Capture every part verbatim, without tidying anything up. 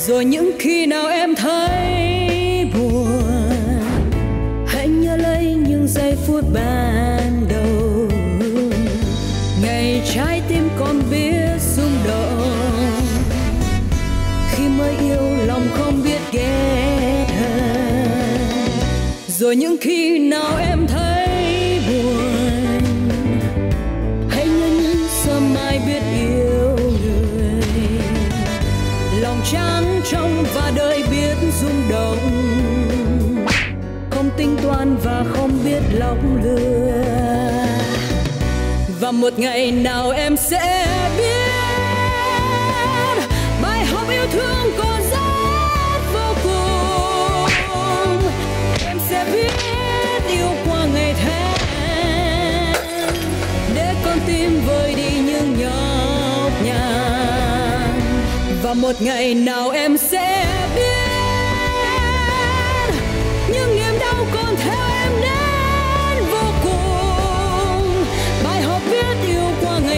Rồi những khi nào em thấy buồn, hãy nhớ lấy những giây phút ban đầu, ngày trái tim còn biết rung động, khi mới yêu lòng không biết ghét hờn. Rồi những khi nào em thấy buồn, hãy nhớ những sớm mai biết yêu người, lòng trắng trong và đời biết rung động, không tính toán và không biết lọc lừa. Và một ngày nào em sẽ biết bài học yêu thương còn rất vô cùng. Em sẽ biết yêu qua ngày tháng, để con tim vơi đi những nhọc nhằn. Và một ngày nào em sẽ biết những niềm đau còn theo em đến vô cùng. Bài học biết yêu qua ngày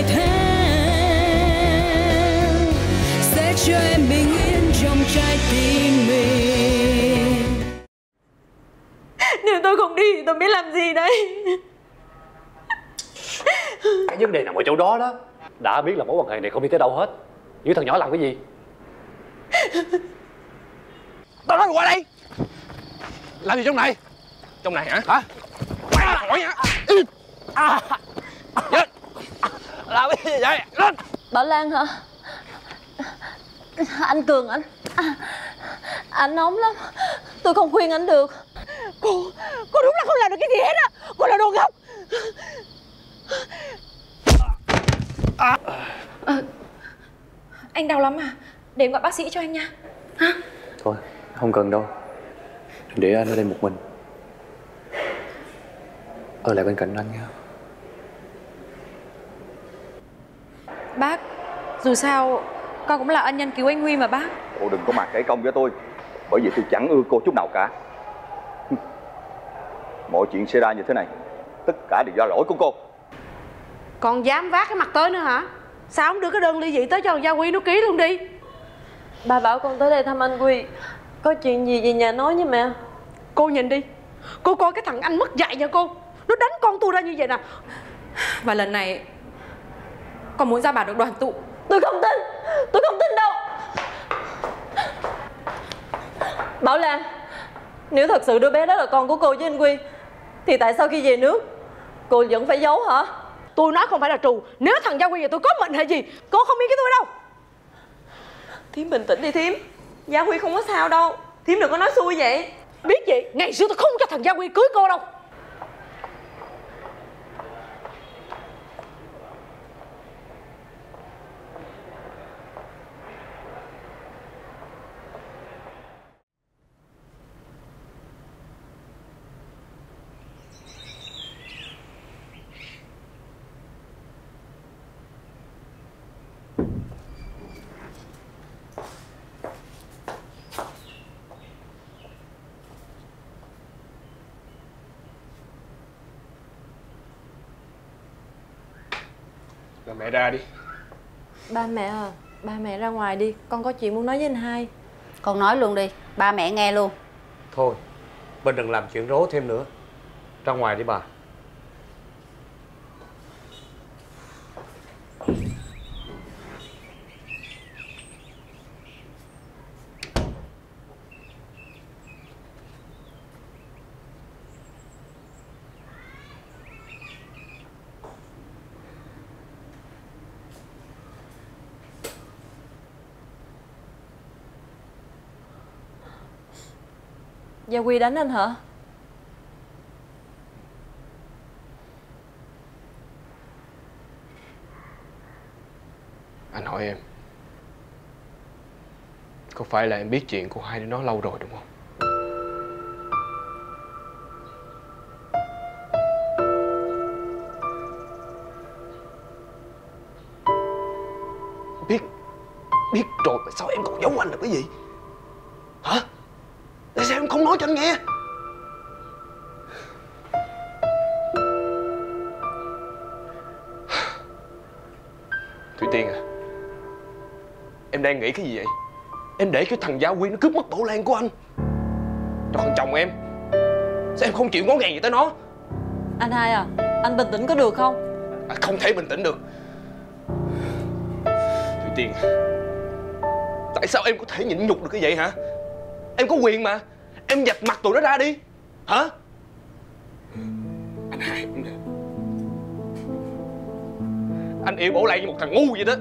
tháng sẽ cho em bình yên trong trái tim mình. Nếu tôi không đi thì tôi biết làm gì đây? Cái vấn đề nằm ở chỗ đó đó. Đã biết là mối quan hệ này không đi tới đâu hết, những thằng nhỏ làm cái gì? Tao nói mày qua đây. Làm gì trong này? Trong này hả? Hả? Mày hỏi hả? À. Lên. Làm cái gì vậy? Lên. Bảo Lan hả? Anh Cường anh à, anh nóng lắm, tôi không khuyên anh được. Cô, cô đúng là không làm được cái gì hết á. Cô là đồ ngốc. À. À, anh đau lắm à? Để em gọi bác sĩ cho anh nha. Hả? Thôi, không cần đâu. Để anh ở đây một mình, ở lại bên cạnh anh nha. Bác, dù sao con cũng là ân nhân cứu anh Huy mà bác. Cô đừng có mà kể công với tôi, bởi vì tôi chẳng ưa cô chút nào cả. Mọi chuyện xảy ra như thế này, tất cả đều do lỗi của cô. Còn dám vác cái mặt tới nữa hả? Sao không đưa cái đơn ly dị tới cho Gia Huy nó ký luôn đi. Bà bảo con tới đây thăm anh Huy, có chuyện gì về nhà nói với mẹ. Cô nhìn đi, cô coi cái thằng anh mất dạy nha cô. Nó đánh con tôi ra như vậy nè. Và lần này con muốn ra bảo được đoàn tụ. Tôi không tin, tôi không tin đâu. Bảo Lan, nếu thật sự đứa bé đó là con của cô với anh Huy, thì tại sao khi về nước cô vẫn phải giấu hả? Tôi nói không phải là trù. Nếu thằng Gia Huy và tôi có mệnh hay gì, cô không biết cái tôi đâu. Thím bình tĩnh đi Thím, Gia Huy không có sao đâu. Thím đừng có nói xui vậy. Biết gì, ngày xưa tôi không cho thằng Gia Huy cưới cô đâu. Là mẹ ra đi. Ba mẹ à, ba mẹ ra ngoài đi, con có chuyện muốn nói với anh hai. Con nói luôn đi, ba mẹ nghe luôn. Thôi, mình đừng làm chuyện rối thêm nữa. Ra ngoài đi bà. Gia Huy đánh anh hả? Anh hỏi em, có phải là em biết chuyện của hai đứa nó lâu rồi đúng không? Biết Biết rồi mà sao em còn giấu anh được cái gì? Hả? Tại sao em không nói cho anh nghe? Thủy Tiên à, em đang nghĩ cái gì vậy? Em để cái thằng Gia Huy nó cướp mất Bảo Lan của anh. Rồi còn chồng em, sao em không chịu ngó ngàng gì tới nó? Anh hai à, anh bình tĩnh có được không? À, không thể bình tĩnh được. Thủy Tiên, tại sao em có thể nhịn nhục được cái vậy hả? Em có quyền mà. Em dạch mặt tụi nó ra đi. Hả? Anh hai, anh yêu Bảo Lan như một thằng ngu vậy đó.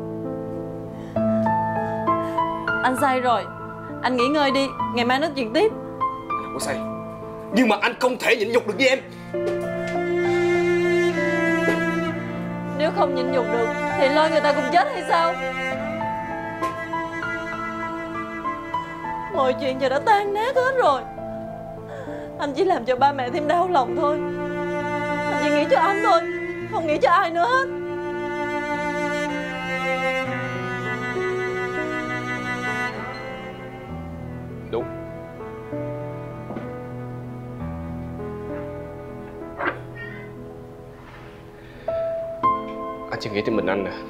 Anh sai rồi. Anh nghỉ ngơi đi, ngày mai nói chuyện tiếp. Anh không có sai, nhưng mà anh không thể nhịn nhục được với em. Nếu không nhịn nhục được thì lôi người ta cùng chết hay sao? Mọi chuyện giờ đã tan nát hết rồi. Anh chỉ làm cho ba mẹ thêm đau lòng thôi. Anh chỉ nghĩ cho anh thôi, không nghĩ cho ai nữa hết. Đúng. Anh chỉ nghĩ tới mình anh nè.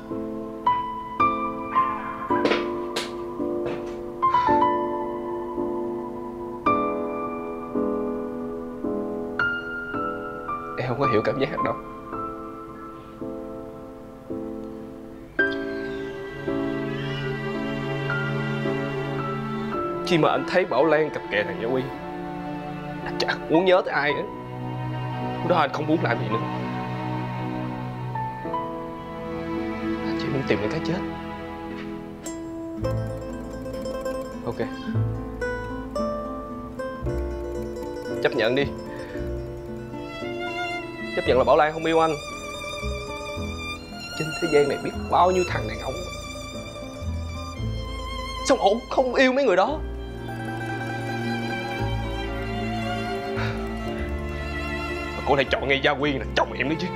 Em không có hiểu cảm giác đâu. Khi mà anh thấy Bảo Lan cặp kè thằng Gia Huy, anh chẳng muốn nhớ tới ai nữa. Lúc đó anh không muốn làm gì nữa. Anh chỉ muốn tìm đến cái chết. Ok, chấp nhận đi. Chấp nhận là Bảo Lan không yêu anh. Trên thế gian này biết bao nhiêu thằng đàn ông, sao ổng không yêu mấy người đó? Mà cô lại chọn ngay Gia Huy là chồng em nữa chứ.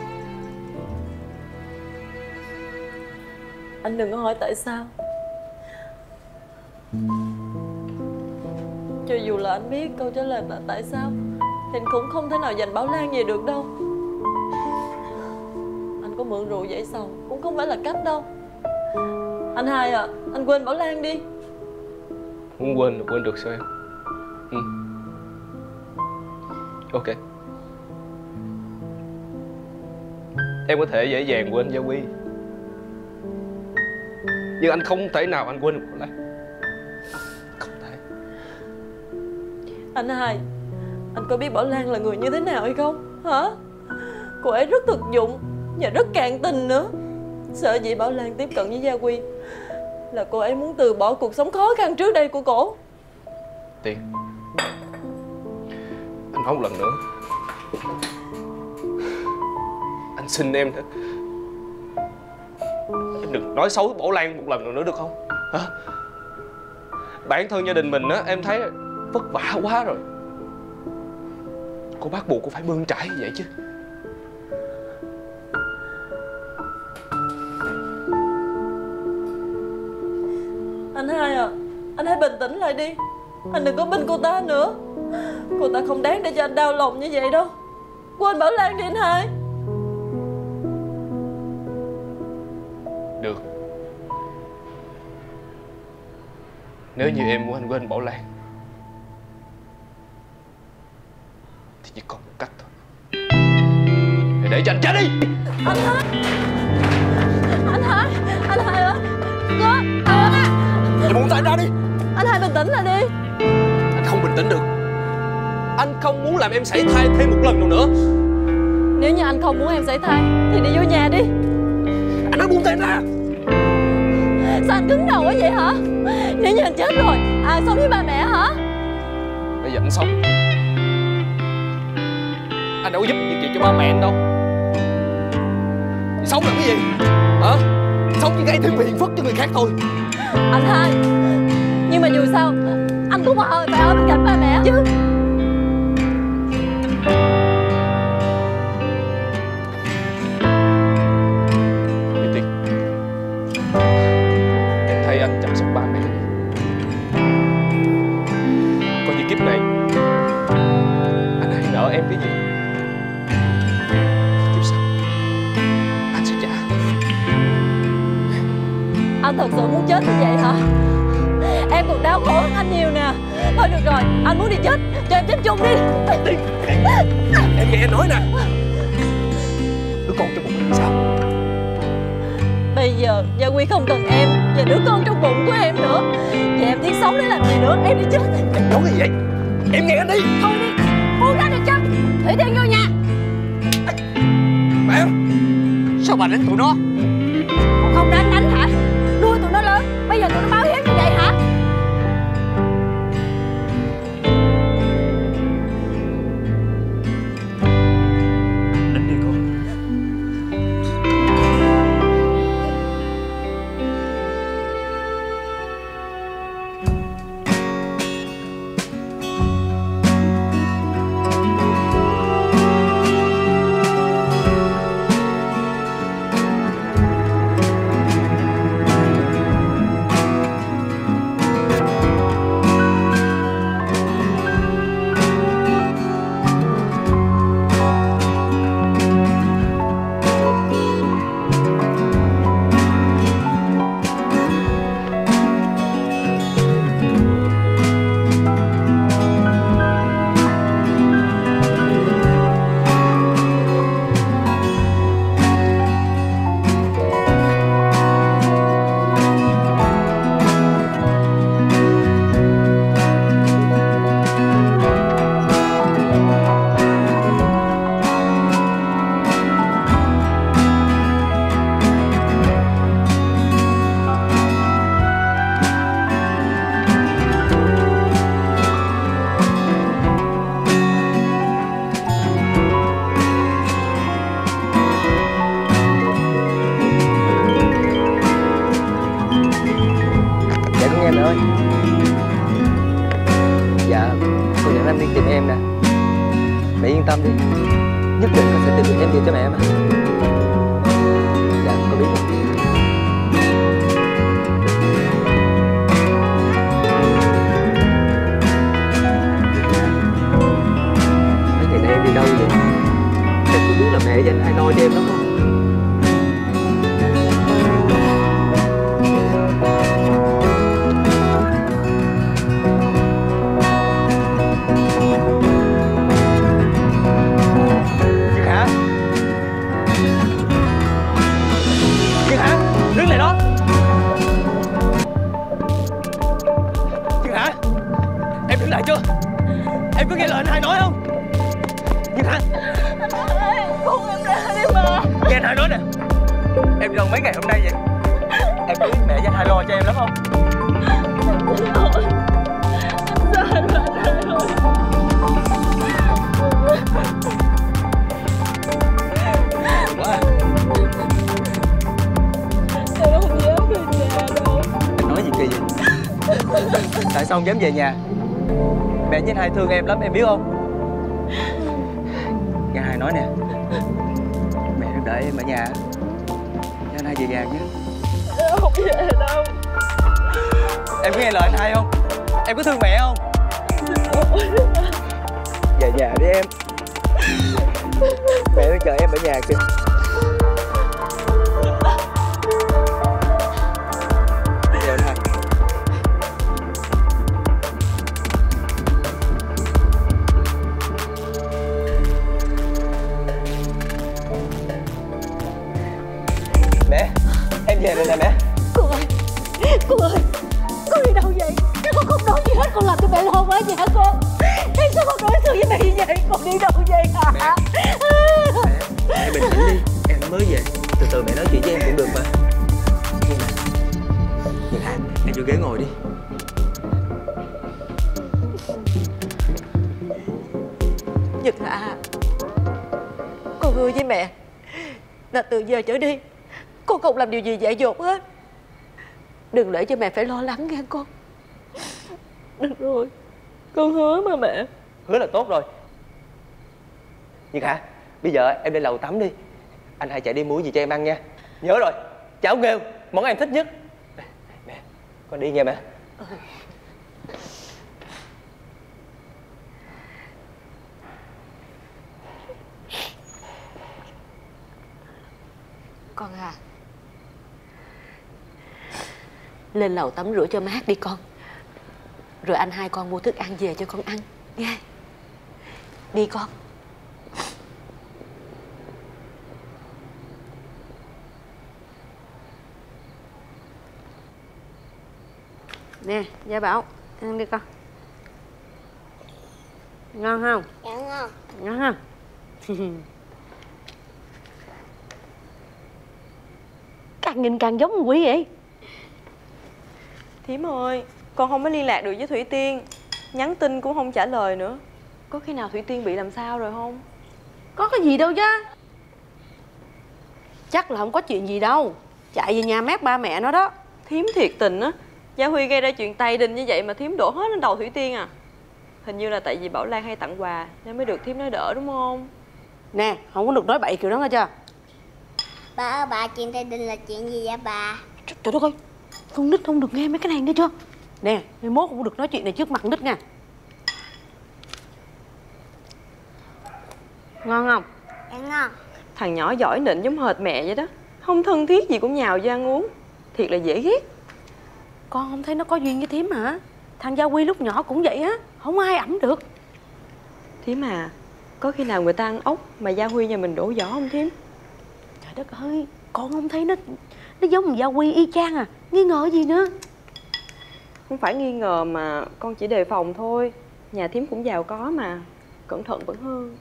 Anh đừng có hỏi tại sao. Cho dù là anh biết câu trả lời là tại sao thì anh cũng không thể nào giành Bảo Lan về được đâu. Anh có mượn rượu dậy sầu cũng không phải là cách đâu. Anh hai à, anh quên Bảo Lan đi. Muốn quên là quên được sao em? Ừ. Ok, em có thể dễ dàng quên Gia Huy, nhưng anh không thể nào anh quên được Bảo Lan. Không thể. Anh hai, anh có biết Bảo Lan là người như thế nào hay không? Hả? Cô ấy rất thực dụng và rất cạn tình nữa. Sợ gì Bảo Lan tiếp cận với Gia Huy là cô ấy muốn từ bỏ cuộc sống khó khăn trước đây của cổ. Tiên, anh nói một lần nữa, anh xin em đó, em đừng nói xấu Bảo Lan một lần nữa được không? Hả? Bản thân gia đình mình á, em thấy vất vả quá rồi. Cô bắt buộc cô phải bươn trải như vậy chứ. Anh hai à, anh hãy bình tĩnh lại đi. Anh đừng có binh cô ta nữa. Cô ta không đáng để cho anh đau lòng như vậy đâu. Quên Bảo Lan đi anh hai. Được. Nếu như em muốn anh quên Bảo Lan thì chỉ còn một cách thôi. Hãy để cho anh chết đi. Anh hai, anh hai, anh hai ơi. Có, anh à. Em buông tay ra đi. Anh hai bình tĩnh lại đi. Anh không bình tĩnh được. Anh không muốn làm em sảy thai thêm một lần nào nữa. Nếu như anh không muốn em sảy thai thì đi vô nhà đi. Anh nói buông tay ra. Sao anh cứng đầu quá vậy hả? Nếu như anh chết rồi, ai sống với ba mẹ hả? Bây giờ anh sống, anh đâu có giúp việc gì cho ba mẹ anh đâu. Sống làm cái gì? Hả? Sống chỉ gây thêm phiền phức cho người khác thôi. Anh hai, nhưng mà dù sao anh cũng phải ở bên cạnh ba mẹ chứ. Thủy Tiên, em thay anh chăm sóc ba mẹ đi. Coi như kiếp này anh hay nợ em cái gì, kiếp sau anh sẽ trả. Anh thật sự muốn chết như vậy hả? em còn đau khổ hơn anh nhiều nè. Thôi được rồi, anh muốn đi chết, cho em chết chung đi. Em nghe anh nói nè. Đứa con trong bụng em sao? Bây giờ Gia Quy không cần em và đứa con trong bụng của em nữa. Và em thiết sống để làm gì nữa? Em đi chết. Em nói gì vậy? Em nghe anh đi. Thôi đi, buông ra được chưa? Thủy Tiên vô nhà. Mẹ, sao bà đánh tụi nó? Còn không đánh đánh hả? Nuôi tụi nó lớn, bây giờ tụi nó báo hiếu như vậy hả? Đánh đi con. tâm đi, nhất định con sẽ tìm được em về cho mẹ mà. Dạ con biết rồi. Mấy ngày nay em đi đâu vậy? Em có biết là mẹ dành hai lo cho em lắm không? Em có nghe lời anh hai nói không? Nhưng hả? Buông em ra đi mà. Nghe anh hai nói nè. Em đi đâu mấy ngày hôm nay vậy? Em có biết mẹ với anh hai lo cho em lắm không? Em xin lỗi. Em sai rồi anh hai ơi. Quá. Em không dám về nhà đâu. Anh nói gì kỳ vậy? Tại sao không dám về nhà? Mẹ với anh hai thương em lắm, em biết không? Nghe hai nói nè, mẹ đang đợi em ở nhà, cho anh hai về nhà nhé. Em không về đâu. Em có nghe lời anh hai không? Em có thương mẹ không? Về nhà đi em. Mẹ đang chờ em ở nhà kìa. Chào anh hai. Mẹ, em về rồi nè mẹ. Cô ơi, cô ơi, cô đi đâu vậy? Sao con không nói gì hết, con làm cho mẹ lo quá vậy hả con? Tại sao con đối xử với mẹ như vậy? Con đi đâu vậy hả? Mẹ, mẹ, mẹ bình tĩnh đi, em mới về. Từ từ mẹ nói chuyện với em cũng được mà. Nhưng mà, nhưng Hà, em vô ghế ngồi đi. Nhật Hạ, con hứa với mẹ là từ giờ trở đi con không làm điều gì dại dột hết. Đừng để cho mẹ phải lo lắng nghe con. Được rồi, con hứa mà mẹ. Hứa là tốt rồi. Nhưng Hà, bây giờ em lên lầu tắm đi. Anh hai chạy đi mua gì cho em ăn nha. Nhớ rồi, cháo nghêu, món em thích nhất. Mẹ, con đi nha mẹ. Ừ. Con à, lên lầu tắm rửa cho mát đi con. Rồi anh hai con mua thức ăn về cho con ăn nghe. Đi con. Nè, Gia Bảo, ăn đi con. Ngon không? Dạ ngon. Ngon không? Càng nhìn càng giống Quý vậy. Thím ơi, con không có liên lạc được với Thủy Tiên. Nhắn tin cũng không trả lời nữa. Có khi nào Thủy Tiên bị làm sao rồi không? Có cái gì đâu chứ. Chắc là không có chuyện gì đâu. Chạy về nhà mép ba mẹ nó đó. Thím thiệt tình á. Gia Huy gây ra chuyện tay đinh như vậy mà thím đổ hết lên đầu Thủy Tiên à? Hình như là tại vì Bảo Lan hay tặng quà nên mới được thím nói đỡ đúng không? Nè, không có được nói bậy kiểu đó nghe chưa? Bà ơi, bà, chuyện tay đinh là chuyện gì vậy bà? Trời, trời đất ơi, con nít không được nghe mấy cái này nghe chưa? Nè, mai mốt không được nói chuyện này trước mặt nít nha. Ngon không? Dạ ngon. Thằng nhỏ giỏi nịnh giống hệt mẹ vậy đó. Không thân thiết gì cũng nhào vô ăn uống. Thiệt là dễ ghét. Con không thấy nó có duyên với thím hả? Thằng Gia Huy lúc nhỏ cũng vậy á. Không ai ẵm được. Thím à, có khi nào người ta ăn ốc mà Gia Huy nhà mình đổ vỏ không thím? Trời đất ơi, con không thấy nó nó giống thằng Gia Huy y chang à. Nghi ngờ gì nữa? Không phải nghi ngờ mà con chỉ đề phòng thôi. Nhà thím cũng giàu có mà. Cẩn thận vẫn hơn.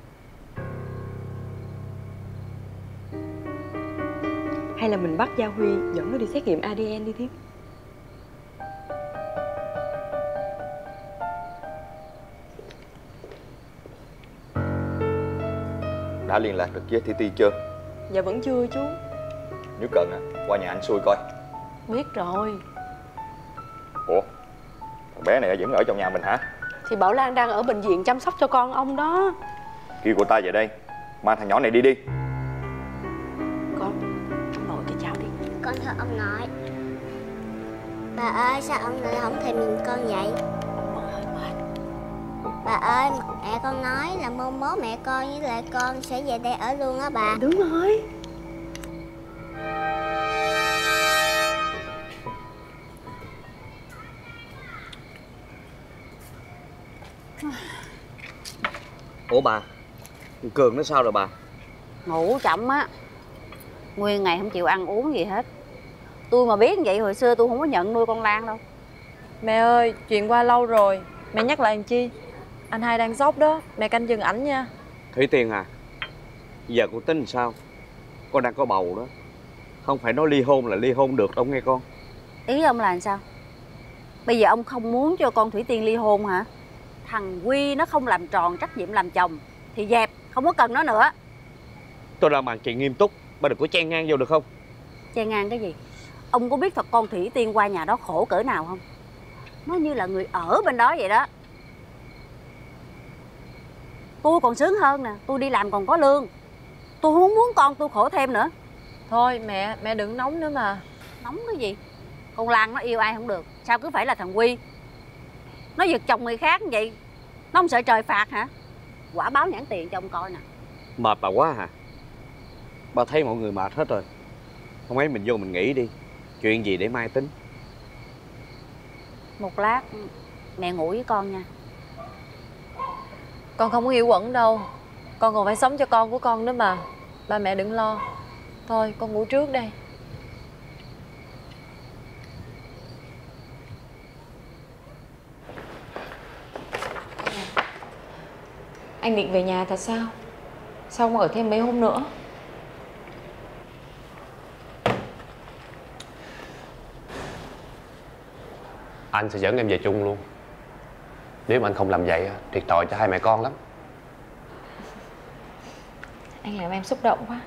Hay là mình bắt Gia Huy dẫn nó đi xét nghiệm a đê en đi thím? Đã liên lạc được với Thi Ti chưa? Dạ vẫn chưa chú. Nếu cần á, qua nhà anh xui coi. Biết rồi. Ủa, thằng bé này vẫn ở trong nhà mình hả? Thì Bảo Lan đang ở bệnh viện chăm sóc cho con ông đó. Kêu cô ta về đây, mang thằng nhỏ này đi đi. Con, ông nội cái cháu đi. Con thưa ông nội. Bà ơi, sao ông nội không thèm nhìn con vậy? Ông nội hơi mệt. Bà ơi, mẹ con nói là môn mốt mẹ con với lại con sẽ về đây ở luôn á bà. Đúng rồi. Ủa bà, Cường nó sao rồi bà? Ngủ chậm á. Nguyên ngày không chịu ăn uống gì hết. Tôi mà biết vậy hồi xưa tôi không có nhận nuôi con Lan đâu. Mẹ ơi, chuyện qua lâu rồi. Mẹ nhắc lại làm chi? Anh hai đang sốc đó. Mẹ canh chừng ảnh nha. Thủy Tiên à, giờ con tính sao? Con đang có bầu đó. Không phải nói ly hôn là ly hôn được đâu nghe con. Ý ông là làm sao? Bây giờ ông không muốn cho con Thủy Tiên ly hôn hả? Thằng Huy nó không làm tròn trách nhiệm làm chồng thì dẹp, không có cần nó nữa. Tôi đang bàn chuyện nghiêm túc, bà đừng có chen ngang vô được không? Chen ngang cái gì? Ông có biết thật con Thủy Tiên qua nhà đó khổ cỡ nào không? Nó như là người ở bên đó vậy đó. Tôi còn sướng hơn nè, tôi đi làm còn có lương. Tôi không muốn con tôi khổ thêm nữa. Thôi mẹ, mẹ đừng nóng nữa mà. Nóng cái gì? Con Lan nó yêu ai không được, sao cứ phải là thằng Huy? Nó giật chồng người khác như vậy, nó không sợ trời phạt hả? Quả báo nhãn tiền cho ông coi nè. Mệt bà quá hả? Bà thấy mọi người mệt hết rồi. Không ấy mình vô mình nghỉ đi. Chuyện gì để mai tính. Một lát mẹ ngủ với con nha. Con không có yêu Quẩn đâu. Con còn phải sống cho con của con nữa mà. Ba mẹ đừng lo. Thôi con ngủ trước đây. Anh định về nhà thật sao? Sao không ở thêm mấy hôm nữa? Anh sẽ dẫn em về chung luôn. Nếu mà anh không làm vậy thiệt thòi cho hai mẹ con lắm. Anh làm em xúc động quá.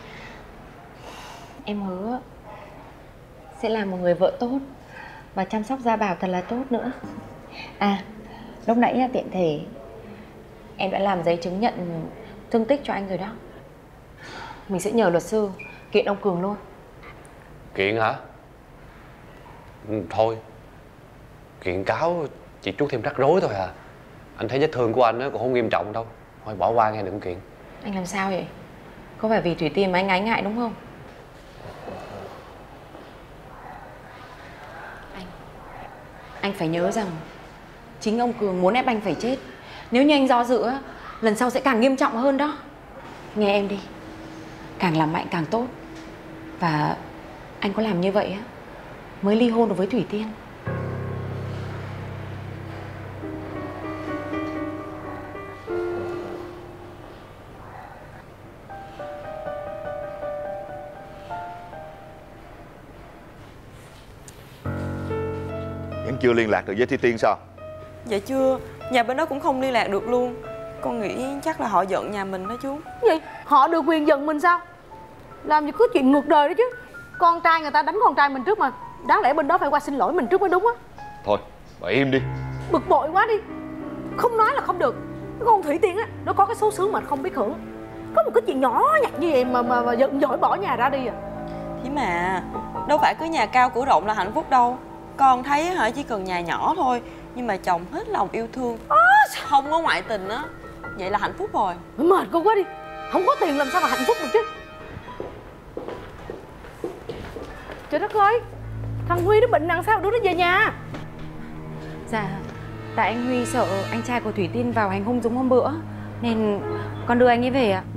Em hứa sẽ là một người vợ tốt và chăm sóc Gia Bảo thật là tốt nữa. À, lúc nãy tiện thể em đã làm giấy chứng nhận thương tích cho anh rồi đó. Mình sẽ nhờ luật sư kiện ông Cường luôn. Kiện hả? Ừ, thôi. Kiện cáo chỉ chuốc thêm rắc rối thôi à. Anh thấy vết thương của anh cũng không nghiêm trọng đâu. Thôi bỏ qua nghe, đừng kiện. Anh làm sao vậy? Có phải vì Thủy Tiên mà anh ái ngại đúng không? Anh Anh phải nhớ rằng Chính ông Cường muốn ép anh phải chết. Nếu như anh do dự á, lần sau sẽ càng nghiêm trọng hơn đó. Nghe em đi, càng làm mạnh càng tốt. Và anh có làm như vậy á mới ly hôn được với Thủy Tiên. Vẫn chưa liên lạc được với Thủy Tiên sao? Dạ chưa, nhà bên đó cũng không liên lạc được luôn. Con nghĩ chắc là họ giận nhà mình đó chú. Gì? Họ được quyền giận mình sao? Làm gì có chuyện ngược đời đó chứ. Con trai người ta đánh con trai mình trước mà. Đáng lẽ bên đó phải qua xin lỗi mình trước mới đúng á. Thôi, bà im đi. Bực bội quá đi. Không nói là không được. Cái con Thủy Tiên á, nó có cái số xứ mà không biết hưởng. Có một cái chuyện nhỏ nhặt như vậy mà mà, mà giận dỗi bỏ nhà ra đi à. Thế mà đâu phải cứ nhà cao cửa rộng là hạnh phúc đâu. Con thấy hả, chỉ cần nhà nhỏ thôi nhưng mà chồng hết lòng yêu thương, không có ngoại tình á, vậy là hạnh phúc rồi. Mệt con quá đi. Không có tiền làm sao mà hạnh phúc được chứ. Trời đất ơi, thằng Huy nó bệnh nặng sao đưa nó về nhà? Dạ, tại anh Huy sợ anh trai của Thủy Tiên vào hành hung giống hôm bữa nên con đưa anh ấy về ạ.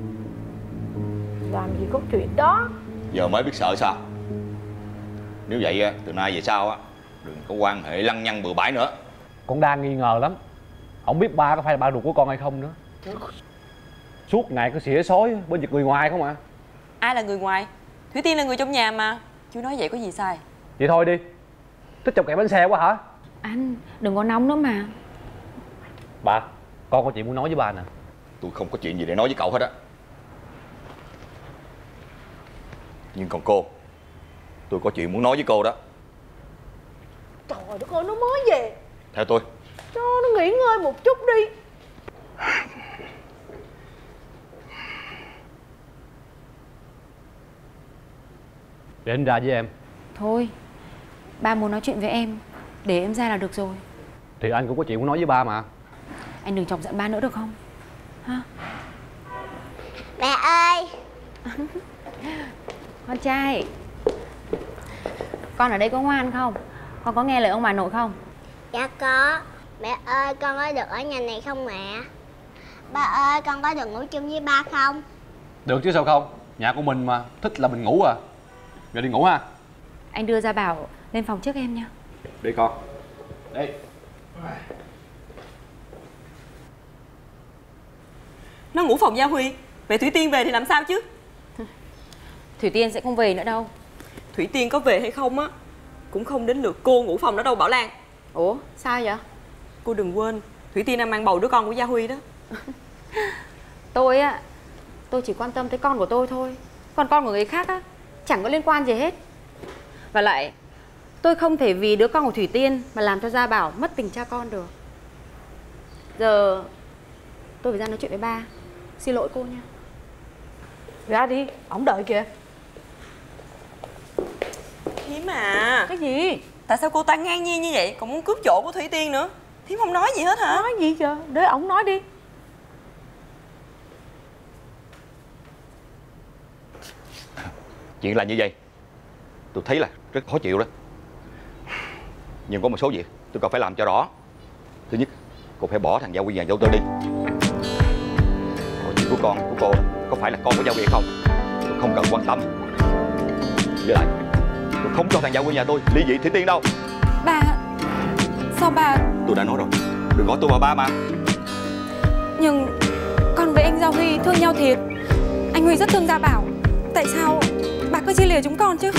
Làm gì có chuyện đó. Giờ mới biết sợ sao? Nếu vậy á, từ nay về sau á, đừng có quan hệ lăng nhăng bừa bãi nữa. Con đang nghi ngờ lắm. Không biết ba có phải là ba ruột của con hay không nữa. Suốt ngày cứ xỉa xói bên việc người ngoài không à. Ai là người ngoài? Thủy Tiên là người trong nhà mà. Chú nói vậy có gì sai? Vậy thôi đi. Thích chọc kẹo bánh xe quá hả? Anh đừng có nóng nữa mà. Ba, con có chuyện muốn nói với ba nè. Tôi không có chuyện gì để nói với cậu hết á. Nhưng còn cô, tôi có chuyện muốn nói với cô đó. Trời đất ơi, nó mới về. Theo tôi. Cho nó nghỉ ngơi một chút đi. Để anh ra với em. Thôi, ba muốn nói chuyện với em, để em ra là được rồi. Thì anh cũng có chuyện muốn nói với ba mà. Anh đừng chọc giận ba nữa được không? Ha? Mẹ ơi. Con trai, con ở đây có ngoan không? Con có nghe lời ông bà nội không? Dạ có. Mẹ ơi, con có được ở nhà này không mẹ? Ba ơi, con có được ngủ chung với ba không? Được chứ sao không? Nhà của mình mà, thích là mình ngủ à. Giờ đi ngủ ha. Anh đưa Gia Bảo lên phòng trước em nha. Đi con. Đi. Nó ngủ phòng Gia Huy, vậy Thủy Tiên về thì làm sao chứ? Thủy Tiên sẽ không về nữa đâu. Thủy Tiên có về hay không á cũng không đến lượt cô ngủ phòng đó đâu Bảo Lan. Ủa sao vậy? Cô đừng quên Thủy Tiên đang mang bầu đứa con của Gia Huy đó. Tôi á, tôi chỉ quan tâm tới con của tôi thôi. Còn con của người khác á, chẳng có liên quan gì hết. Và lại, tôi không thể vì đứa con của Thủy Tiên mà làm cho Gia Bảo mất tình cha con được. Giờ tôi phải ra nói chuyện với ba. Xin lỗi cô nha. Ra đi, ổng đợi kìa. Thím à. Cái gì? Tại sao cô ta ngang nhiên như vậy, còn muốn cướp chỗ của Thủy Tiên nữa? Thím không nói gì hết hả? Nói gì vậy? Để ổng nói đi. Chuyện là như vậy, tôi thấy là rất khó chịu đó. Nhưng có một số việc tôi cần phải làm cho rõ. Thứ nhất, cô phải bỏ thằng Gia Huy nhà dâu tôi đi. Còn chuyện của con của cô có phải là con của Gia Huy hay không, tôi không cần quan tâm. Với lại, tôi không cho thằng Gia Huy nhà tôi ly dị Thủy Tiên đâu. Ba, sao ba? Tôi đã nói rồi, đừng gọi tôi vào ba mà. Nhưng con với anh Gia Huy thương nhau thiệt. Anh Huy rất thương Gia Bảo. Tại sao bà cứ chia lìa chúng con chứ?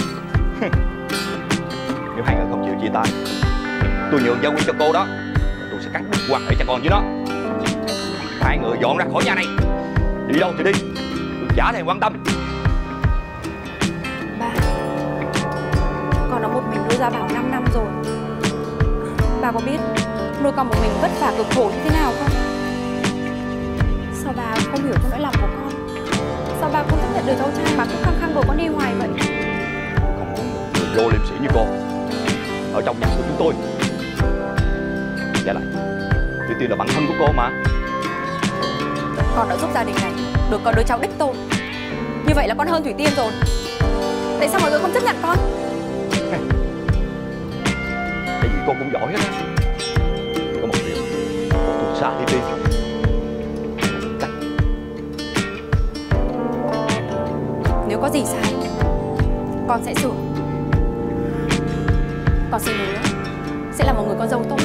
Nếu hai người không chịu chia tay, tôi nhường Gia Huy cho cô đó, tôi sẽ cắt đứt quan hệ cha con với nó. Hai người dọn ra khỏi nhà này. Đi đâu thì đi, tôi chả thèm quan tâm. Ba, con đã một mình nuôi Gia Bảo năm năm rồi. Bà có biết nuôi con một mình vất vả cực khổ như thế nào không? Sao bà không hiểu cho nỗi lòng của con? Sao bà không chấp nhận được cháu trai mà cứ khăng khăng đuổi con đi hoài vậy? Không muốn người vô liêm sĩ như cô ở trong nhà của chúng tôi. Và lại, Thủy Tiên là bạn thân của cô mà. Con đã giúp gia đình này được con đứa cháu đích tôn. Như vậy là con hơn Thủy Tiên rồi. Tại sao mọi người không chấp nhận con? Cái gì cô cũng giỏi hết á. trả thì đi. Nếu có gì sai, con sẽ sửa. Con xin hứa sẽ là một người con dâu tốt.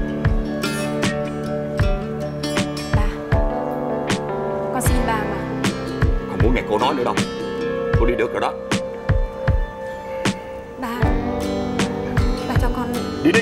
Ba, con xin ba mà. Không muốn nghe cô nói nữa đâu. Cô đi được rồi đó. Ba, ba cho con Đi đi.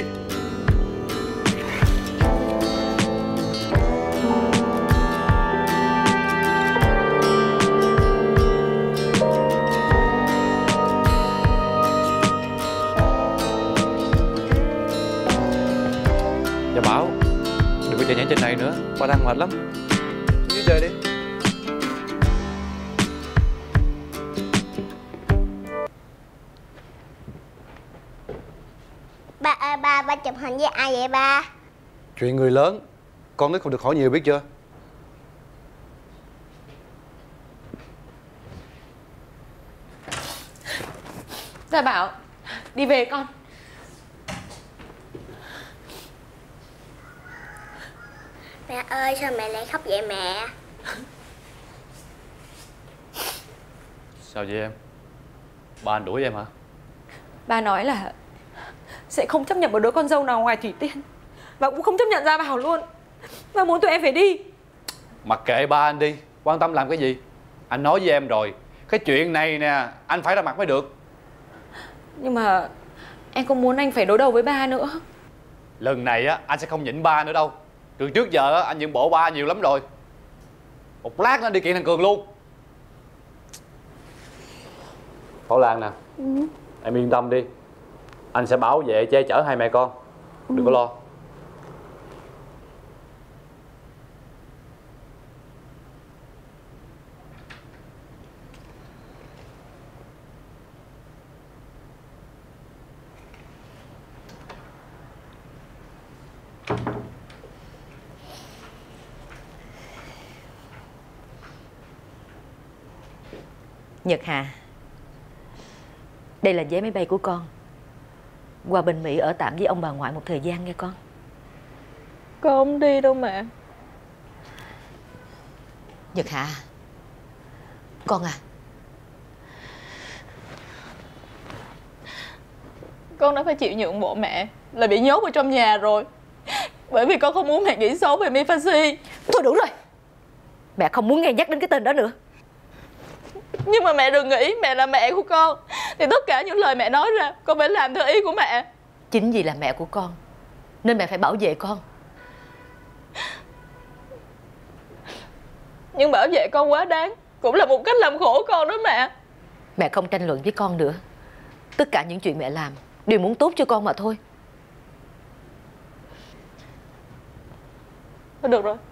Dạ Bảo, đừng có chạy nhảy trên này nữa, ba đang mệt lắm. Xuống dưới chơi đi. Ba ơi ba, ba chụp hình với ai vậy ba? Chuyện người lớn, con nít không được hỏi nhiều biết chưa? Gia Bảo, đi về con. Mẹ ơi sao mẹ lại khóc vậy mẹ? Sao vậy em? Ba anh đuổi em hả? Ba nói là sẽ không chấp nhận một đứa con dâu nào ngoài Thủy Tiên, và cũng không chấp nhận Gia Bảo luôn. Ba muốn tụi em phải đi. Mặc kệ ba anh đi, quan tâm làm cái gì? Anh nói với em rồi, cái chuyện này nè anh phải ra mặt mới được. Nhưng mà em không muốn anh phải đối đầu với ba nữa. Lần này á anh sẽ không nhịn ba nữa đâu. Từ trước giờ á anh nhịn bộ ba nhiều lắm rồi. Một lát nữa đi kiện thằng Cường luôn. Bảo Lan nè, ừ. Em yên tâm đi, anh sẽ bảo vệ che chở hai mẹ con. Đừng ừ. có lo. Nhật Hà, đây là vé máy bay của con qua bên Mỹ ở tạm với ông bà ngoại một thời gian nghe con. Con không đi đâu mẹ. Nhật Hà, con à, con đã phải chịu nhượng bộ mẹ, là bị nhốt ở trong nhà rồi. Bởi vì con không muốn mẹ nghĩ xấu về Mi Pha Si. Thôi đủ rồi, mẹ không muốn nghe nhắc đến cái tên đó nữa. Nhưng mà mẹ đừng nghĩ mẹ là mẹ của con thì tất cả những lời mẹ nói ra con phải làm theo ý của mẹ. Chính vì là mẹ của con nên mẹ phải bảo vệ con. Nhưng bảo vệ con quá đáng cũng là một cách làm khổ con đó mẹ. Mẹ không tranh luận với con nữa. Tất cả những chuyện mẹ làm đều muốn tốt cho con mà thôi. Thôi được rồi.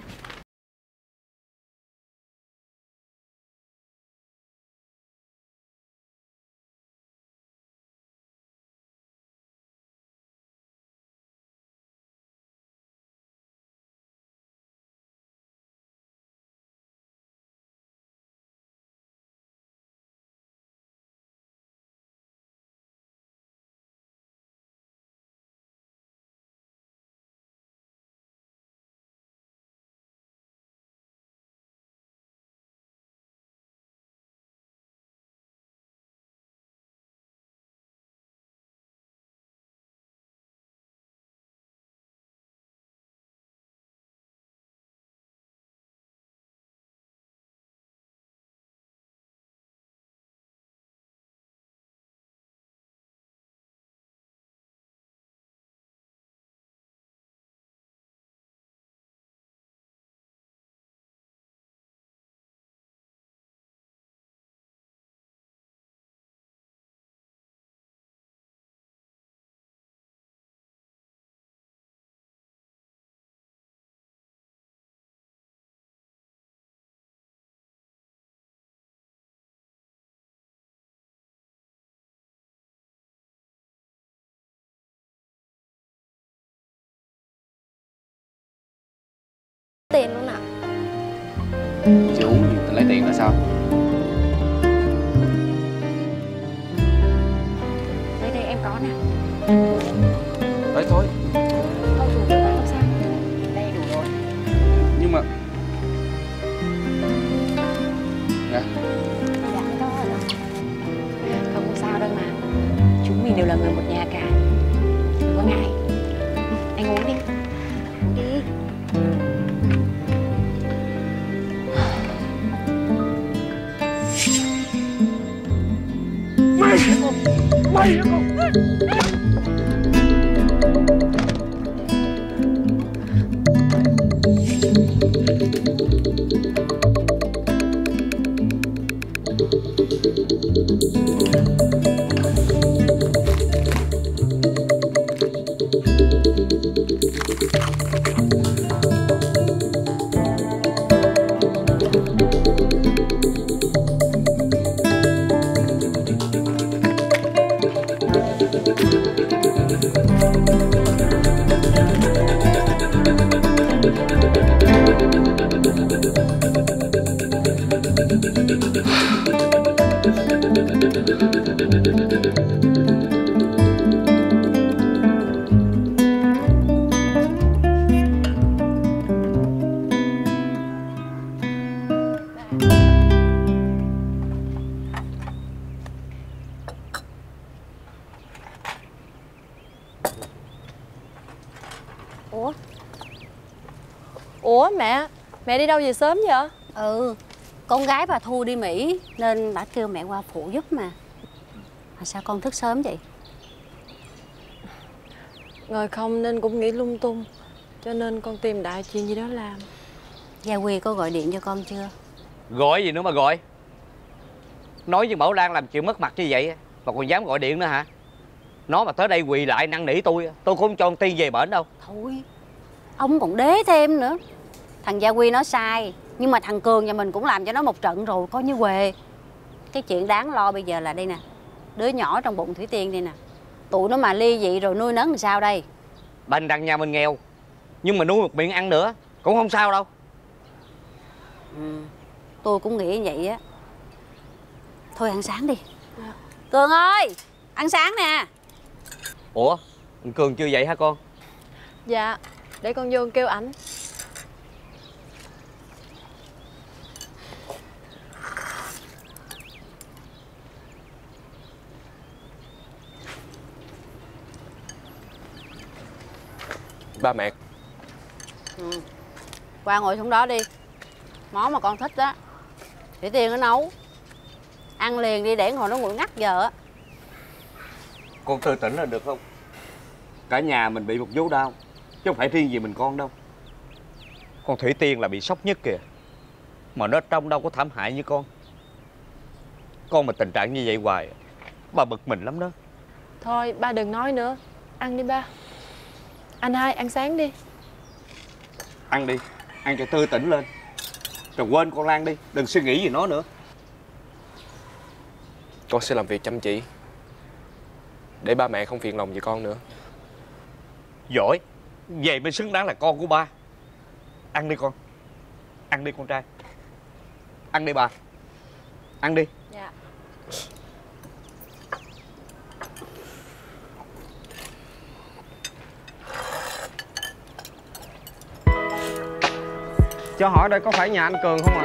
Tiền luôn ạ. Chị uống gì lấy tiền là sao? Đây đây em có nè. Đấy thôi. Không đủ rồi, không sao. Đây đủ rồi. Nhưng mà nè. Dạ đâu rồi đâu. Không có sao đâu mà. Chúng mình đều là người một nhà cả. Đừng có ngại. Anh uống đi. Uống đi. Mày hả con? Mày hả con? Ủa Ủa mẹ Mẹ đi đâu về sớm vậy? Ừ, con gái bà Thu đi Mỹ nên bà kêu mẹ qua phụ giúp mà. Mà sao con thức sớm vậy? Ngồi không nên cũng nghĩ lung tung, cho nên con tìm đại chuyện gì đó làm. Gia Huy có gọi điện cho con chưa? Gọi gì nữa mà gọi? Nói với Bảo Lan làm chuyện mất mặt như vậy mà còn dám gọi điện nữa hả? Nó mà tới đây quỳ lại năn nỉ tôi, tôi cũng không cho con Tiên về bển đâu. Thôi, ông còn đế thêm nữa. Thằng Gia Huy nó sai, nhưng mà thằng Cường nhà mình cũng làm cho nó một trận rồi, coi như huề. Cái chuyện đáng lo bây giờ là đây nè, đứa nhỏ trong bụng Thủy Tiên đây nè. Tụi nó mà ly dị rồi nuôi nấng làm sao đây? Bành đằng nhà mình nghèo, nhưng mà nuôi một miệng ăn nữa cũng không sao đâu. Ừ, tôi cũng nghĩ vậy á. Thôi ăn sáng đi. À. Cường ơi, ăn sáng nè. Ủa, anh Cường chưa dậy hả con? Dạ, để con vô kêu ảnh. Ba mẹ. Ừ. Qua ngồi xuống đó đi. Món mà con thích đó Thủy Tiên nó nấu. Ăn liền đi để ngồi nó nguội ngắt giờ á. Con thư tỉnh là được không? Cả nhà mình bị một vố đau, chứ không phải riêng gì mình con đâu. Con Thủy Tiên là bị sốc nhất kìa, mà nó trông đâu có thảm hại như con. Con mà tình trạng như vậy hoài, bà bực mình lắm đó. Thôi ba đừng nói nữa, ăn đi ba. Anh hai ăn sáng đi. Ăn đi, ăn cho tươi tỉnh lên. Rồi quên con Lan đi, đừng suy nghĩ gì nó nữa. Con sẽ làm việc chăm chỉ, để ba mẹ không phiền lòng về con nữa. Giỏi, vậy mới xứng đáng là con của ba. Ăn đi con. Ăn đi con trai. Ăn đi bà. Ăn đi. Dạ. Cho hỏi đây có phải nhà anh Cường không ạ?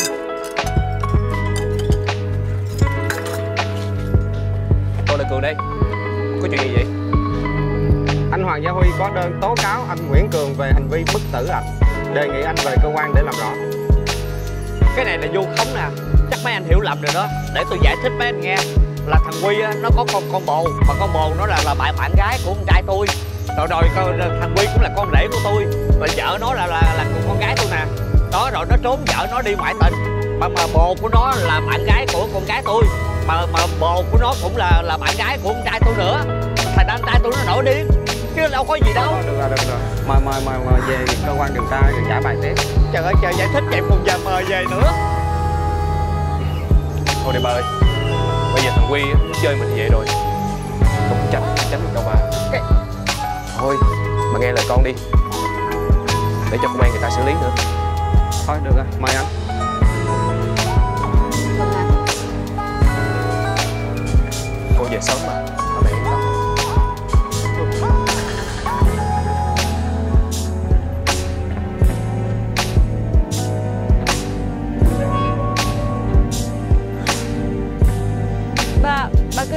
Tôi là Cường đây. Có chuyện gì vậy? Anh Hoàng Gia Huy có đơn tố cáo anh Nguyễn Cường về hành vi bức tử anh. Đề nghị anh về cơ quan để làm rõ. Cái này là vu khống nè. Chắc mấy anh hiểu lầm rồi đó. Để tôi giải thích mấy anh nghe. Là thằng Huy á, nó có con con bồ. Mà con bồ nó là là bạn bạn gái của con trai tôi. Rồi rồi thằng Huy cũng là con rể của tôi. Rồi vợ nó là là, là con gái tôi nè. Đó, rồi nó trốn vợ nó đi ngoại tình. Mà mà bồ của nó là bạn gái của con gái tôi. Mà mà bồ của nó cũng là là bạn gái của con trai tôi nữa. Thành ra anh trai tôi nó nổi điên, chứ đâu có gì đâu. Ờ, được rồi, được rồi. Mời, mời, mời, mời về cơ quan điều tra để trả bài tiếp. Trời ơi, trời giải thích vậy còn giờ mời về nữa. Thôi đi ba ơi. Bây giờ thằng Huy á, chơi mình như vậy rồi, không có tránh, tránh được đâu ba. Cái... Thôi, mà nghe lời con đi, để cho công an người ta xử lý nữa. Thôi được rồi, mời anh. Cô về sớm mà, ba mẹ yên tâm.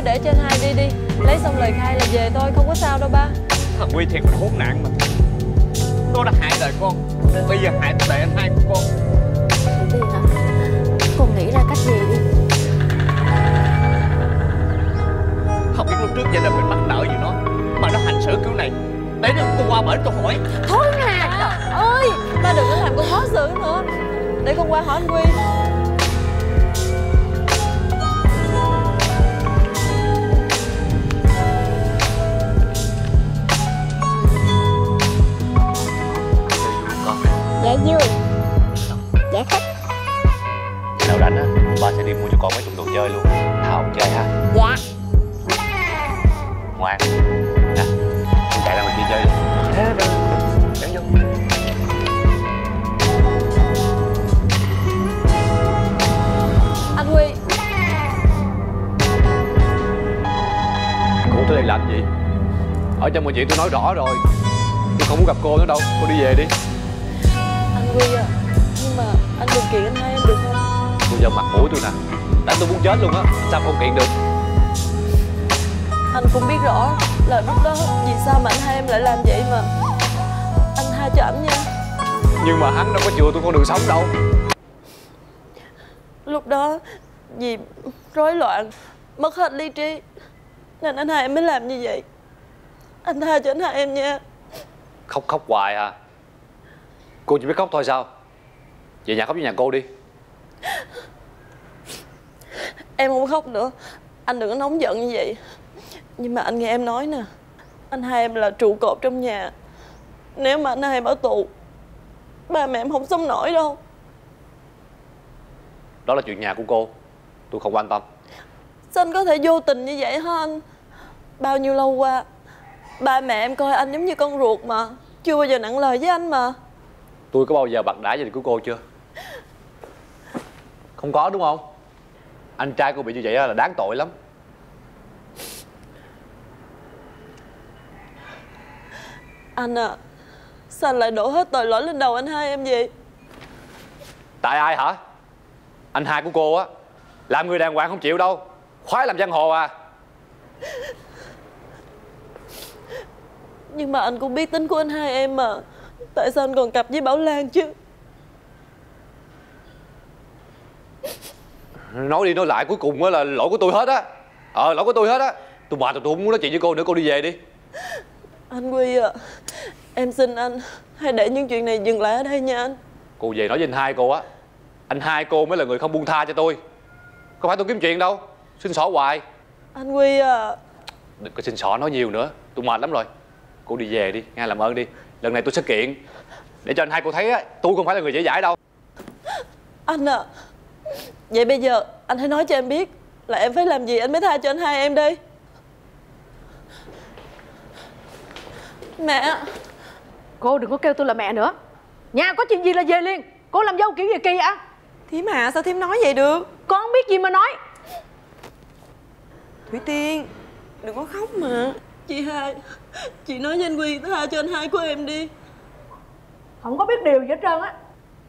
để cho anh hai đi đi, lấy xong lời khai là về thôi, không có sao đâu ba. Thằng Huy thiệt là khốn nạn mà. Nó đã hại đời con, bây giờ hại đời anh hai của con. Thủy Tiên hả? Con nghĩ ra cách gì đi. Không biết lúc trước gia đình mình mắc nợ gì nó mà nó hành xử kiểu này. Để nó tôi qua bển tôi hỏi. Thôi nè, trời ơi, ba đừng có làm con khó xử nữa. Để con qua hỏi anh Huy. Dạ vui. Dạ thích. Khi nào rảnh á, ba sẽ đi mua cho con mấy chục đồ chơi luôn. Thảo không chơi ha? Dạ. Ngoan. Nè, con chạy ra mình đi chơi đi. Thế rồi, dẫn vô. Anh Huy. Cô tới đây làm gì? Ở trong mọi chuyện tôi nói rõ rồi. Tôi không muốn gặp cô nữa đâu, cô đi về đi. Anh Huy à, nhưng mà anh đừng kiện anh hai em được không? Cô giơ mặt mũi tôi nè, đánh tôi muốn chết luôn á, sao không kiện được? Anh cũng biết rõ là lúc đó vì sao mà anh hai em lại làm vậy mà. Anh tha cho ảnh nha. Nhưng mà hắn đâu có chừa tôi con đường sống đâu. Lúc đó vì rối loạn, mất hết lý trí nên anh hai em mới làm như vậy. Anh tha cho anh hai em nha. Khóc khóc hoài à? Cô chỉ biết khóc thôi sao? Về nhà khóc với nhà cô đi. Em không khóc nữa. Anh đừng có nóng giận như vậy. Nhưng mà anh nghe em nói nè, anh hai em là trụ cột trong nhà. Nếu mà anh hai em ở tù, ba mẹ em không sống nổi đâu. Đó là chuyện nhà của cô, tôi không quan tâm. Sao anh có thể vô tình như vậy hả anh? Bao nhiêu lâu qua ba mẹ em coi anh giống như con ruột mà, chưa bao giờ nặng lời với anh mà. Tôi có bao giờ bạc đãi gia đình của cô chưa? Không có đúng không? Anh trai cô bị như vậy là đáng tội lắm. Anh à, sao anh lại đổ hết tội lỗi lên đầu anh hai em vậy? Tại ai hả? Anh hai của cô á, làm người đàng hoàng không chịu đâu, khoái làm giang hồ à. Nhưng mà anh cũng biết tính của anh hai em mà. Tại sao anh còn cặp với Bảo Lan chứ? Nói đi nói lại cuối cùng á là lỗi của tôi hết á. Ờ lỗi của tôi hết á. Tôi mệt rồi, tôi không muốn nói chuyện với cô nữa, cô đi về đi. Anh Huy à, em xin anh hãy để những chuyện này dừng lại ở đây nha anh. Cô về nói với anh hai cô á, anh hai cô mới là người không buông tha cho tôi. Không phải tôi kiếm chuyện đâu, xin xỏ hoài. Anh Huy à. Đừng có xin xỏ nói nhiều nữa, tôi mệt lắm rồi. Cô đi về đi, nghe làm ơn đi. Lần này tôi sẽ kiện để cho anh hai cô thấy á, tôi không phải là người dễ dãi đâu. Anh à, vậy bây giờ anh hãy nói cho em biết là em phải làm gì anh mới tha cho anh hai em đi. Mẹ. Cô đừng có kêu tôi là mẹ nữa. Nhà có chuyện gì là về liền. Cô làm dâu kiểu gì kỳ ạ? Thím à, sao thím nói vậy được? Con không biết gì mà nói. Thủy Tiên, đừng có khóc mà. Chị hai, chị nói với anh Huy tha cho anh hai của em đi. Không có biết điều gì hết trơn á.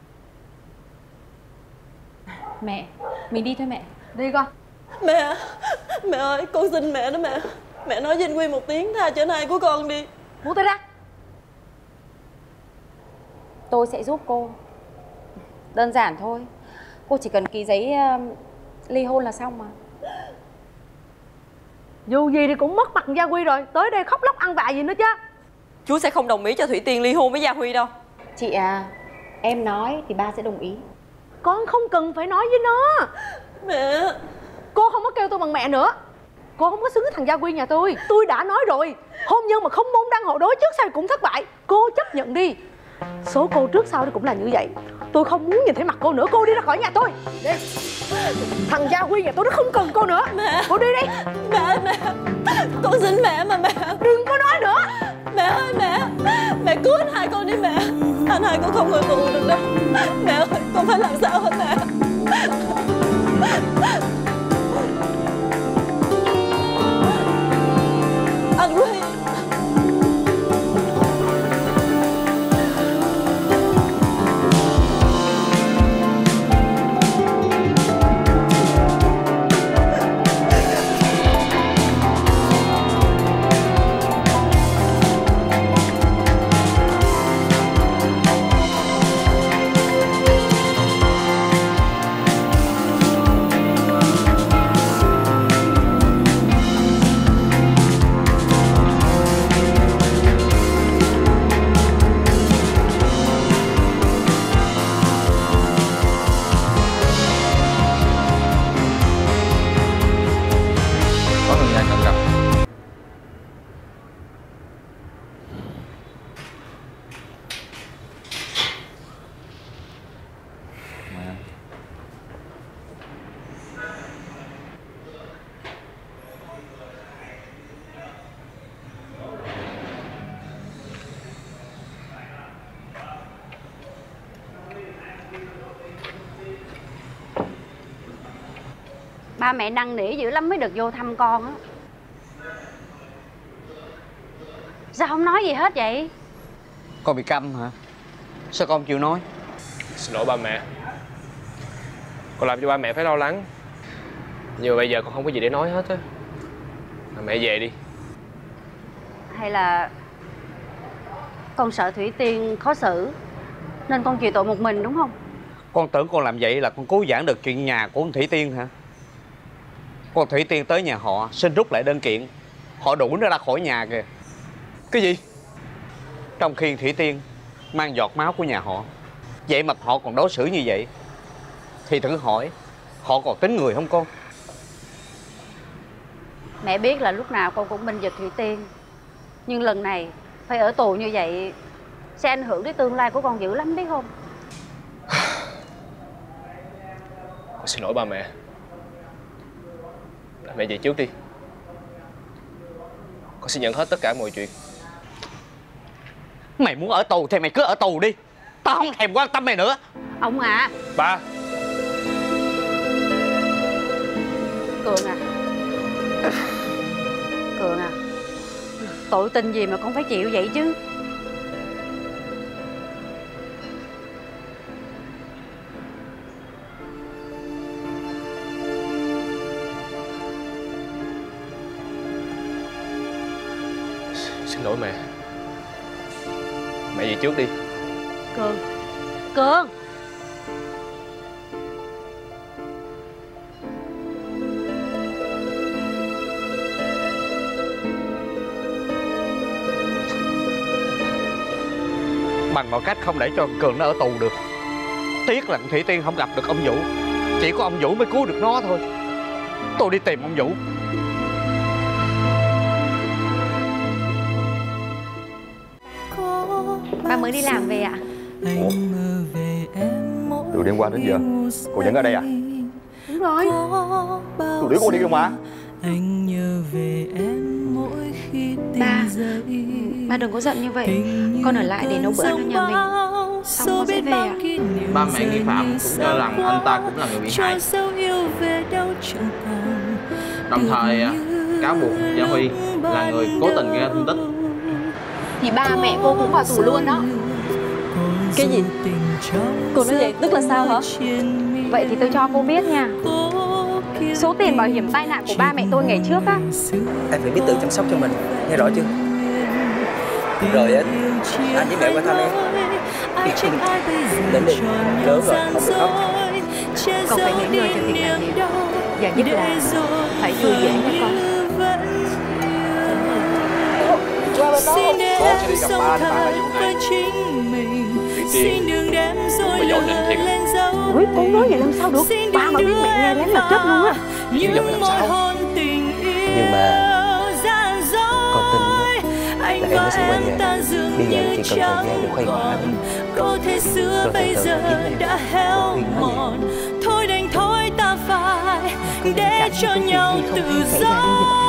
Mẹ, mình đi thôi mẹ. Đi con. Mẹ, mẹ ơi, con xin mẹ đó mẹ. Mẹ nói với anh Huy một tiếng tha cho anh hai của con đi. Buông tay ra. Tôi sẽ giúp cô. Đơn giản thôi. Cô chỉ cần ký giấy uh, ly hôn là xong mà. Dù gì thì cũng mất mặt Gia Huy rồi. Tới đây khóc lóc ăn vạ gì nữa chứ. Chú sẽ không đồng ý cho Thủy Tiên ly hôn với Gia Huy đâu. Chị à, em nói thì ba sẽ đồng ý. Con không cần phải nói với nó. Mẹ. Cô không có kêu tôi bằng mẹ nữa. Cô không có xứng với thằng Gia Huy nhà tôi. Tôi đã nói rồi, hôn nhân mà không môn đăng hộ đối trước sau cũng thất bại. Cô chấp nhận đi. Số cô trước sau thì cũng là như vậy. Tôi không muốn nhìn thấy mặt cô nữa. Cô đi ra khỏi nhà tôi đi. Thằng Gia Huy nhà tôi nó không cần cô nữa. Mẹ. Cô đi đi. Mẹ ơi mẹ, con xin mẹ mà mẹ. Đừng có nói nữa. Mẹ ơi mẹ, mẹ cứu anh hai con đi mẹ. Anh hai con không ngồi tù được đâu. Mẹ ơi, con phải làm sao hả mẹ? Anh Huy. Ba mẹ năn nỉ dữ lắm mới được vô thăm con á. Sao không nói gì hết vậy? Con bị câm hả? Sao con không chịu nói? Xin lỗi ba mẹ. Con làm cho ba mẹ phải lo lắng. Nhưng mà bây giờ con không có gì để nói hết á. Mẹ về đi. Hay là con sợ Thủy Tiên khó xử nên con chịu tội một mình đúng không? Con tưởng con làm vậy là con cứu vãn được chuyện nhà của con Thủy Tiên hả? Con Thủy Tiên tới nhà họ xin rút lại đơn kiện, họ đuổi nó ra khỏi nhà kìa. Cái gì? Trong khi Thủy Tiên mang giọt máu của nhà họ, vậy mà họ còn đối xử như vậy, thì thử hỏi họ còn tính người không con? Mẹ biết là lúc nào con cũng bênh vực Thủy Tiên, nhưng lần này phải ở tù như vậy sẽ ảnh hưởng đến tương lai của con dữ lắm biết không? Con xin lỗi ba mẹ. Mẹ về trước đi. Con sẽ nhận hết tất cả mọi chuyện. Mày muốn ở tù thì mày cứ ở tù đi. Tao không thèm quan tâm mày nữa. Ông à. Ba. Cường à. Cường à. Tội tình gì mà con phải chịu vậy chứ? Xin lỗi mẹ. Mẹ về trước đi. Cường. Cường. Bằng mọi cách không để cho Cường nó ở tù được. Tiếc là Thủy Tiên không gặp được ông Vũ. Chỉ có ông Vũ mới cứu được nó thôi. Tôi đi tìm ông Vũ. Ba mới đi làm về ạ? Ủa? Từ đêm qua đến giờ cô vẫn ở đây à? Đúng rồi. Tôi đứa cô đi đâu mà? Ba, ba đừng có giận như vậy. Con ở lại để nấu bữa ăn cho nhà mình, xong con sẽ về ạ. Ba mẹ nghi phạm cũng cho rằng anh ta cũng là người bị hại. Đồng thời cáo buộc Gia Huy là người cố tình gây ra thương tích. Thì ba mẹ cô cũng vào tù luôn đó. Cái gì? Cô nói vậy tức là sao hả? Vậy thì tôi cho cô biết nha. Số tiền bảo hiểm tai nạn của ba mẹ tôi ngày trước á, em phải biết tự chăm sóc cho mình, nghe rõ chưa? Rồi á, anh với mẹ qua thăm em. Đến đi, lớn rồi, không được khóc. Con phải nghỉ ngơi cho thiệt là nhiều. Và nhất là phải vui vẻ với con. Qua bên đó. Con sẽ đi gặp ba để bàn lại vụ này. Thủy Tiên, bây giờ định thiệt. Ủa, con nói vậy làm sao được? Ba mà biết mẹ nghe lén là chết luôn á. Nhưng mà làm sao? Nhưng mà con tin là em nó sẽ quay về. Bây giờ chỉ cần thời gian để khuây khỏa anh. Rồi từ từ nó kiếm em. Thôi đành thôi ta phải để cho nhau tự do.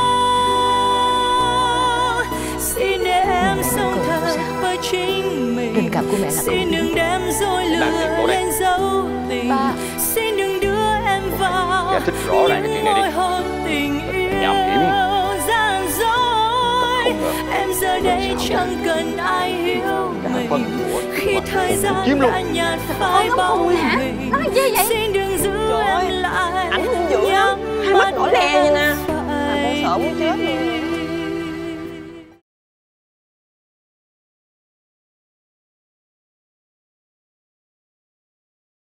Xin để em sống thật với chính mình. Tình cảm của mẹ là xin đừng đem dối lừa lên dấu tình. Xin đừng đưa em vào Giải thích rõ ràng cái chuyện này đi. hôn tình Nham hiểm. yêu gian dối. Em giờ đây chẳng cần ai hiểu mình. Khi thời gian đã nhạt phai bóng mình, xin đừng giữ em lại. Anh Vũ nhắm mắt nổi đè vậy nè.